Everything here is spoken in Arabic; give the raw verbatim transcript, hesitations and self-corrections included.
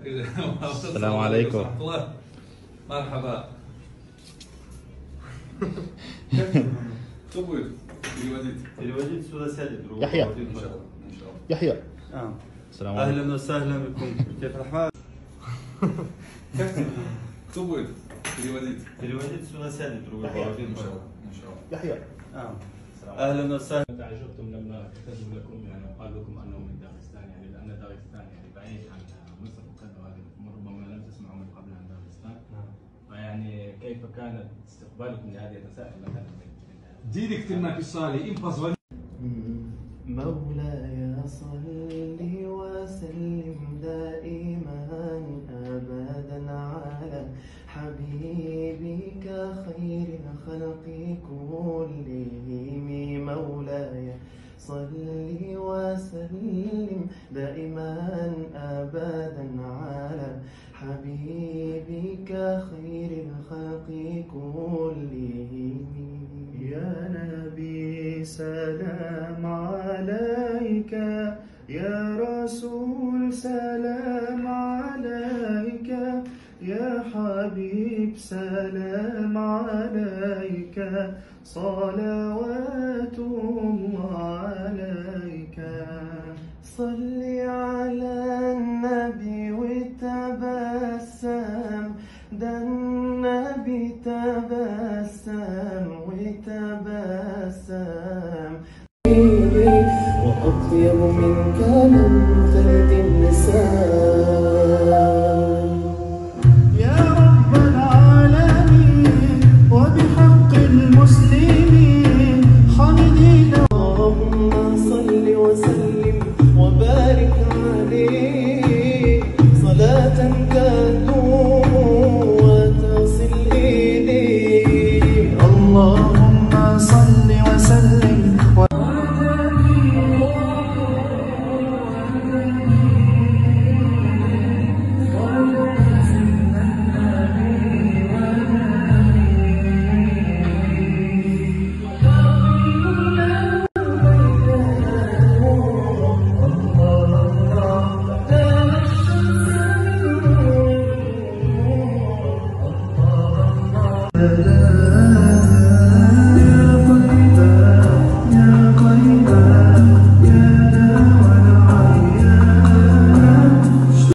السلام عليكم ورحمة الله. مرحبا. تبوي الوديد الوديد سودا سالي يحيى ان شاء الله ان شاء الله. يحيى اه السلام عليكم. اهلا وسهلا بكم. كيف الحال؟ تبوي الوديد الوديد سودا سالي ان شاء الله ان شاء الله. يحيى اه اهلا وسهلا. تعجبتم لما كتبوا لكم يعني وقال لكم انه من داغستان، يعني لان داغستان يعني بعيد عن مصر وكذا، وهذه ربما لم تسمعوا من قبل عن داغستان. فيعني كيف كانت استقبالكم لهذه الرسائل مثلا؟ ديريكت لنا في الصالة امبازوال. مولاي صل وسلم دائما ابدا على حبيبك خير الخلق كلهم. مولاي صل وسلم دائما ابدا على حبيبك خير الخلق كلهم. يا نبي سلام عليك، يا رسول سلام عليك، يا حبيب سلام عليك، صلوات الله عليك. صل على النبي وتبسم، ده النبي تبسم وتبسم. وأطيب منك من ثلج النساء. يا رب العالمين وبحق المسلمين حمدنا. اللهم صل وسلم وبارك عليه صلاة تدوم وتصل إليه. اللهم صل وسلم لا